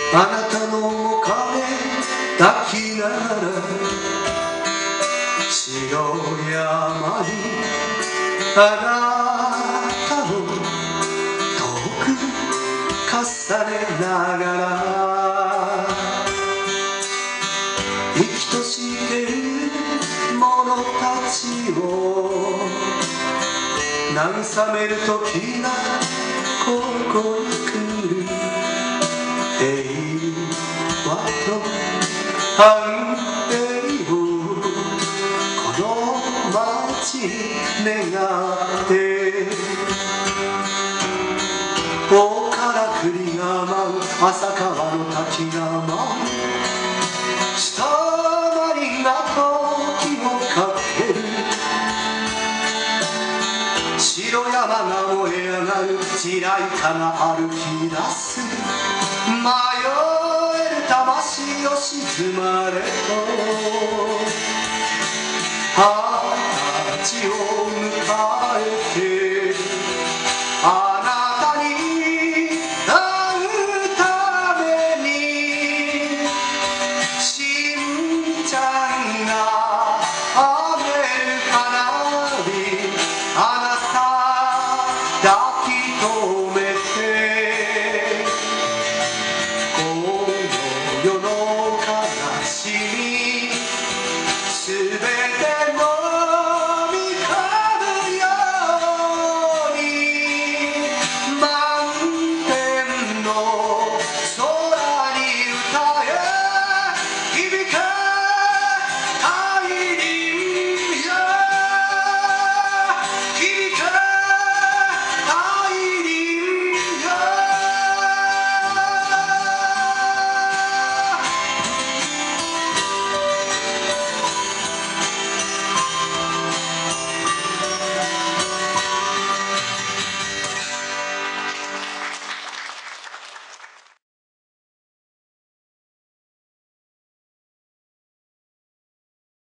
あなたの面影抱きながら白山にあなたを遠く重ねながら生きとしてる者たちを慰める時がここに来る平和と安定をこの街に願って大から栗が舞う浅川の滝が舞う下回りが時をかける白山が燃え上がる地雷花が歩き出す迷える魂を沈まれと二十歳を